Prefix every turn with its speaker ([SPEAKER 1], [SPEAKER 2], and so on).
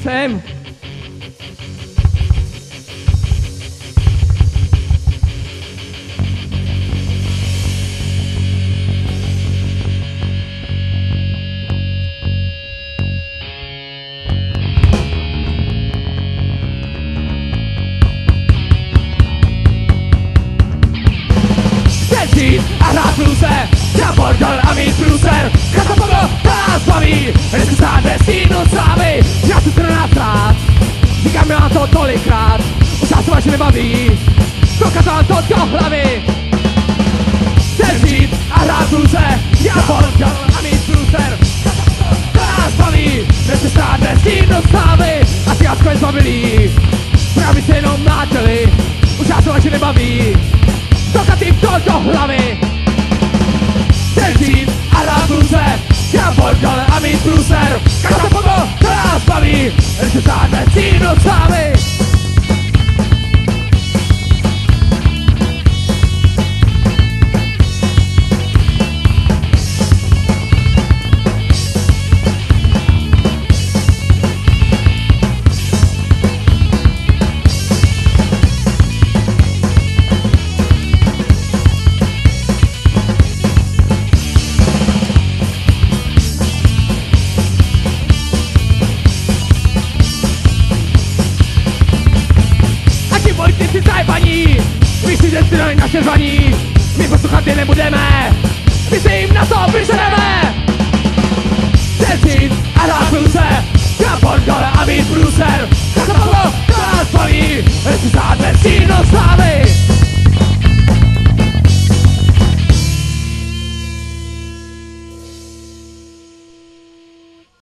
[SPEAKER 1] Chcem.
[SPEAKER 2] Žít a hrát bluese, já bordel a mít blueser. Katapogl, to nás baví, dneska stát ve stínu slávy. Já tu 14 rád, říkám já to tolikrát, už já se vaše nebaví, dokazal to do hlavy. Chcem žít a hrát bluese, já bordel a mít blueser. Katapogl, to nás baví, dneska stát ve stínu slávy. A ty jasko je zbavilý, právě se jenom mlátili, už já se vaše nebaví, dokatým to do hlavy. Chcem žít a hrát bluese, já bordel a mít blueser. Katapogl, to nás baví, když se státne stínu slávy. Ty zajbaní, víš si, že si naše zvaní, my poslouchat je nebudeme, my se jim na to vyžereme.